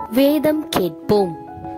வேதம் கேட்போம்.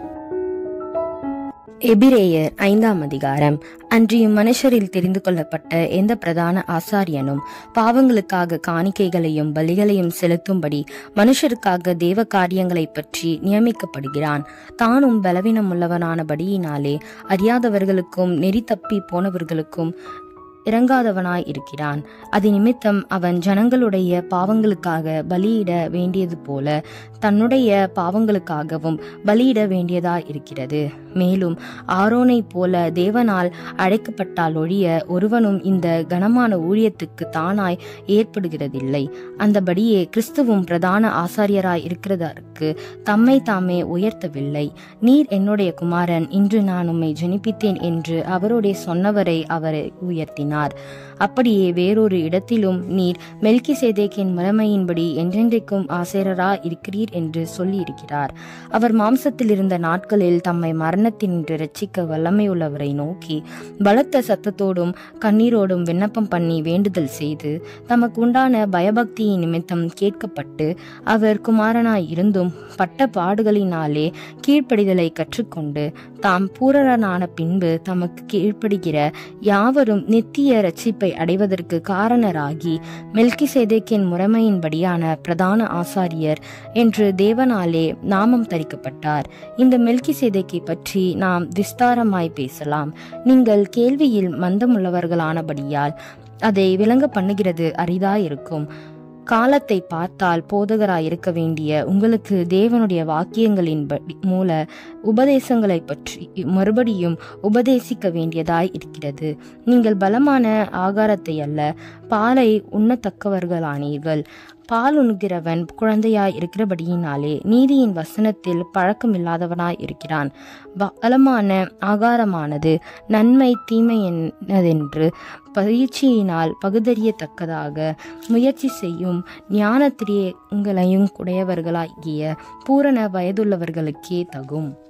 எபிரேயர் 5ஆம் அதிகாரம். அன்றிய மனுஷரில் தெரிந்து கொள்ளப்பட்ட எந்த பிரதான ஆசாரியனும் பாவங்களுக்காக காணிக்கைகளையும் பலிகளையும் செலுத்தும்படி மனுஷருக்காக தேவ காரியங்களை பற்றி நியமிக்கப்படுகிறான். தானும் பலவீனமுள்ளவனானபடியினாலே அறியாதவர்களுக்கும் நெறி தப்பி போனவர்களுக்கும் இறங்காதவனாய் இருக்கிறான். அது நிமித்தம் அவன் ஜனங்களுடைய பாவங்களுக்காக பலியிட வேண்டியது போல தன்னுடைய பாவங்களுக்காகவும் பலியிட வேண்டியதாய் இருக்கிறது. மேலும் ஆரோனை போல தேவனால் அழைக்கப்பட்டால் ஒழிய ஒருவனும் இந்த கனமான ஊழியத்துக்கு தானாய் ஏற்படுகிறதில்லை. அந்தபடியே கிறிஸ்துவும் பிரதான ஆசாரியராய் இருக்கிறதற்கு தம்மை தாமே உயர்த்தவில்லை. நீர் என்னுடைய குமாரன், இன்று நான் உம்மை ஜெனிப்பித்தேன் என்று அவருடைய சொன்னவரை அவரை உயர்த்தினார். அப்படியே வேறொரு இடத்திலும் நீர் மெல்கிசேதேக்கின் முறைமையின்படி என்றென்றைக்கும் ஆசேரரா இருக்கிறீர் என்று சொல்லி இருக்கிறார். அவர் மாம்சத்தில் இருந்த நாட்களில் தம்மை மரணத்தினின்று இரட்சிக்க வல்லமையுள்ளவரை நோக்கி பலத்த சத்தத்தோடும் கண்ணீரோடும் விண்ணப்பம் பண்ணி வேண்டுதல் செய்து தமக்கு உண்டான பயபக்தியின் நிமித்தம் கேட்கப்பட்டு அவர் குமாரனாய் இருந்தும் பட்ட பாடுகளினாலே கீழ்ப்படிதலை கற்றுக்கொண்டு தாம் பூரணனான பின்பு தமக்கு கீழ்ப்படுகிற யாவரும் நித்திய இரட்சிப்பை அடைவதற்கு காரணராகி மெல்கிசேதேக்கின் முறைமையின்படியான பிரதான ஆசாரியர் என்று தேவனாலே நாமம் தரிக்கப்பட்டார். இந்த மெல்கிசேதேக்கை பற்றி நாம் விஸ்தாரமாய் பேசலாம். நீங்கள் கேள்வியில் மந்தமுள்ளவர்களானபடியால் அதை விளங்க பண்ணுகிறது அரிதாயிருக்கும். காலத்தை பார்த்தால் போதகராய் இருக்க வேண்டிய உங்களுக்கு தேவனுடைய வாக்கியங்களின் மூல உபதேசங்களை பற்றி மறுபடியும் உபதேசிக்க வேண்டியதாய் இருக்கிறது. நீங்கள் பலமான ஆகாரத்தை அல்ல பாலை உண்ணத்தக்கவர்களானீர்கள். பால் உண்கிறவன் குழந்தையாய் இருக்கிறபடியினாலே நீதியின் வசனத்தில் பழக்கமில்லாதவனாய் இருக்கிறான். பலமான ஆகாரமானது நன்மை தீமை என்னதென்று பயிற்சியினால் பகுதறியத்தக்கதாக முயற்சி செய்யும் ஞானத்திரியங்களையும் உடையவர்களாகிய பூரண வயதுள்ளவர்களுக்கே தகும்.